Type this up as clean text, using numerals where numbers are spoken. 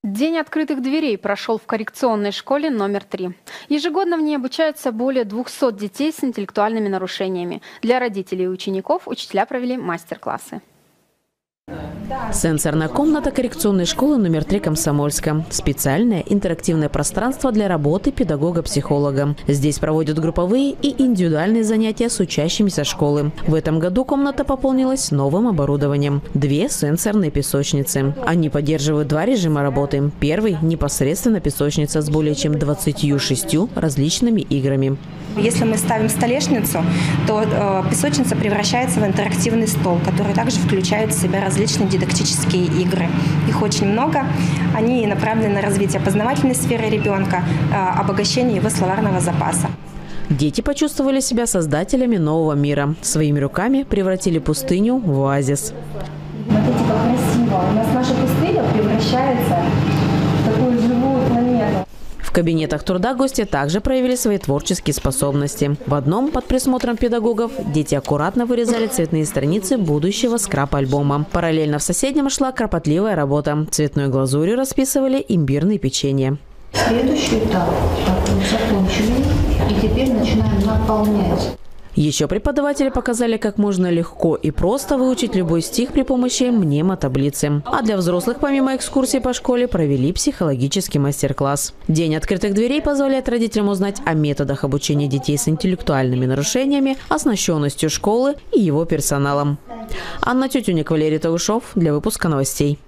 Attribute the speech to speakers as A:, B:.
A: День открытых дверей прошел в коррекционной школе номер 3. Ежегодно в ней обучаются более 200 детей с интеллектуальными нарушениями. Для родителей и учеников учителя провели мастер-классы.
B: Сенсорная комната коррекционной школы номер 3 Комсомольска. Специальное интерактивное пространство для работы педагога-психолога. Здесь проводят групповые и индивидуальные занятия с учащимися школы. В этом году комната пополнилась новым оборудованием. 2 сенсорные песочницы. Они поддерживают 2 режима работы. Первый – непосредственно песочница с более чем 26 различными играми.
C: Если мы ставим столешницу, то песочница превращается в интерактивный стол, который также включает в себя различные дидактические игры. Их очень много. Они направлены на развитие познавательной сферы ребенка, обогащение его словарного запаса.
B: Дети почувствовали себя создателями нового мира. Своими руками превратили пустыню в оазис.
C: Смотрите, как красиво. У нас наша пустыня превращается в такую живую планету.
B: В кабинетах труда гости также проявили свои творческие способности. В одном, под присмотром педагогов, дети аккуратно вырезали цветные страницы будущего скрап-альбома. Параллельно в соседнем шла кропотливая работа. Цветной глазурью расписывали имбирные печенья.
D: Следующий этап закончили, и теперь начинаем наполнять.
B: Еще преподаватели показали, как можно легко и просто выучить любой стих при помощи мнемотаблицы. А для взрослых, помимо экскурсий по школе, провели психологический мастер-класс. День открытых дверей позволяет родителям узнать о методах обучения детей с интеллектуальными нарушениями, оснащенностью школы и его персоналом. Анна Тютюник, Валерий Таушов для выпуска новостей.